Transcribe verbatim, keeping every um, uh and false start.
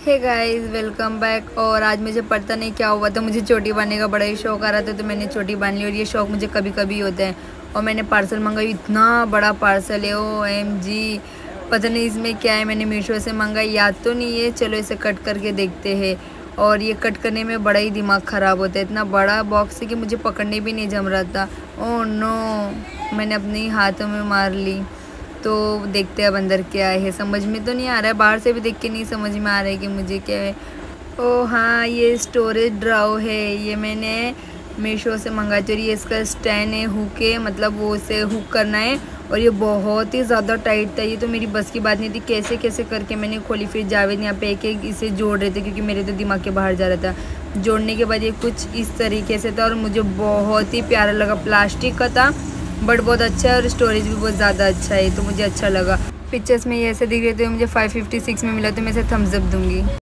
Hey guys, welcome back. और आज मुझे पता नहीं क्या हुआ था, मुझे चोटी बांधने का बड़ा ही शौक आ रहा था तो मैंने चोटी बांध ली। और ये शौक मुझे कभी कभी होता है। और मैंने पार्सल मंगाई, इतना बड़ा पार्सल है, ओ एम जी। पता नहीं इसमें क्या है, मैंने मीशो से मंगाई, याद तो नहीं है। चलो इसे कट करके देखते हैं। और ये कट करने में बड़ा ही दिमाग ख़राब होता है, इतना बड़ा बॉक्स है कि मुझे पकड़ने भी नहीं जम रहा था। ओह नो, मैंने अपने ही हाथों में मार ली। तो देखते हैं अब अंदर क्या है, समझ में तो नहीं आ रहा है, बाहर से भी देख के नहीं समझ में आ रहा है कि मुझे क्या है। ओ हाँ, ये स्टोरेज ड्राउ है, ये मैंने मीशो से मंगाई थी। और ये इसका स्टैंड है, हुक है, मतलब वो उसे हुक करना है। और ये बहुत ही ज़्यादा टाइट था, ये तो मेरी बस की बात नहीं थी। कैसे कैसे करके मैंने खोली, फिर जावेद यहाँ पे एक एक इसे जोड़ रहे थे क्योंकि मेरे तो दिमाग के बाहर जा रहा था। जोड़ने के बाद ये कुछ इस तरीके से था और मुझे बहुत ही प्यारा लगा। प्लास्टिक का था बट बहुत अच्छा है और स्टोरेज भी बहुत ज़्यादा अच्छा है, तो मुझे अच्छा लगा। पिक्चर्स में ये ऐसे दिख रहे थे, मुझे फाइव फिफ्टी सिक्स में मिला, तो मैं इसे थम्स अप दूँगी।